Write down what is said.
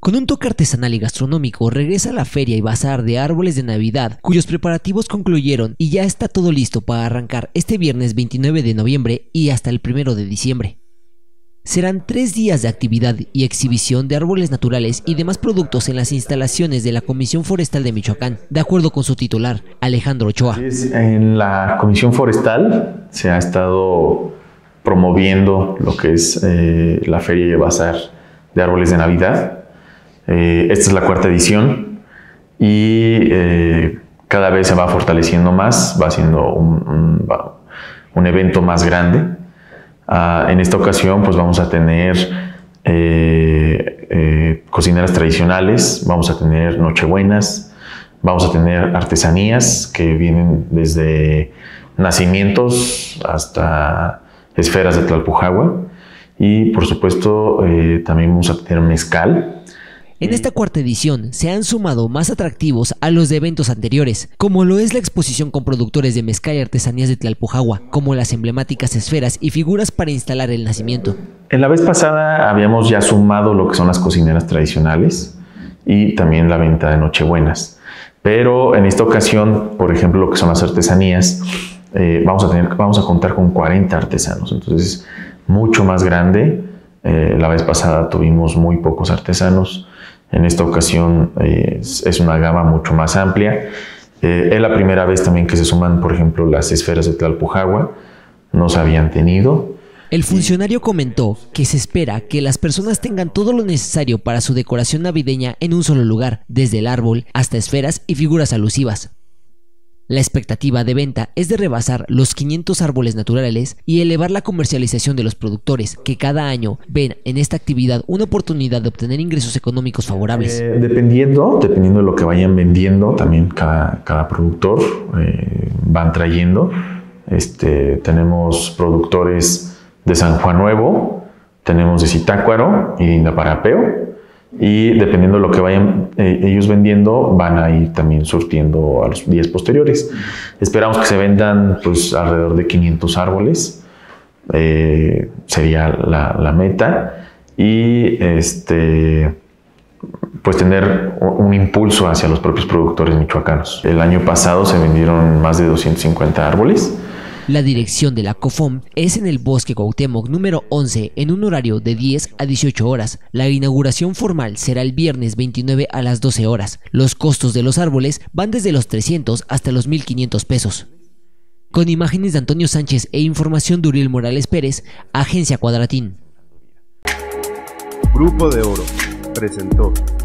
Con un toque artesanal y gastronómico, regresa la feria y bazar de árboles de Navidad, cuyos preparativos concluyeron y ya está todo listo para arrancar este viernes 29 de noviembre y hasta el 1 de diciembre. Serán 3 días de actividad y exhibición de árboles naturales y demás productos en las instalaciones de la Comisión Forestal de Michoacán, de acuerdo con su titular, Alejandro Ochoa. En la Comisión Forestal se ha estado promoviendo lo que es la feria y bazar de árboles de Navidad. Esta es la 4ª edición y cada vez se va fortaleciendo más, va siendo un evento más grande. En esta ocasión pues vamos a tener cocineras tradicionales, vamos a tener nochebuenas, vamos a tener artesanías que vienen desde nacimientos hasta esferas de Tlalpujahua y por supuesto también vamos a tener mezcal. En esta 4ª edición se han sumado más atractivos a los de eventos anteriores, como lo es la exposición con productores de mezcal y artesanías de Tlalpujahua, como las emblemáticas esferas y figuras para instalar el nacimiento. En la vez pasada habíamos ya sumado lo que son las cocineras tradicionales y también la venta de nochebuenas. Pero en esta ocasión, por ejemplo, lo que son las artesanías, vamos a contar con 40 artesanos, entonces mucho más grande. La vez pasada tuvimos muy pocos artesanos. En esta ocasión es una gama mucho más amplia. Es la primera vez también que se suman, por ejemplo, las esferas de Tlalpujahua. No se habían tenido. El funcionario comentó que se espera que las personas tengan todo lo necesario para su decoración navideña en un solo lugar, desde el árbol hasta esferas y figuras alusivas. La expectativa de venta es de rebasar los 500 árboles naturales y elevar la comercialización de los productores, que cada año ven en esta actividad una oportunidad de obtener ingresos económicos favorables. Dependiendo de lo que vayan vendiendo, también cada productor van trayendo. Tenemos productores de San Juan Nuevo, tenemos de Zitácuaro y de Indaparapeo. Y dependiendo de lo que vayan ellos vendiendo, van a ir también surtiendo a los días posteriores. Esperamos que se vendan pues alrededor de 500 árboles, sería la meta, y pues tener un impulso hacia los propios productores michoacanos. El año pasado se vendieron más de 250 árboles. La dirección de la COFOM es en el Bosque Cuauhtémoc número 11 en un horario de 10 a 18 horas. La inauguración formal será el viernes 29 a las 12 horas. Los costos de los árboles van desde los 300 hasta los 1,500 pesos. Con imágenes de Antonio Sánchez e información de Uriel Morales Pérez, Agencia Cuadratín. Grupo de Oro presentó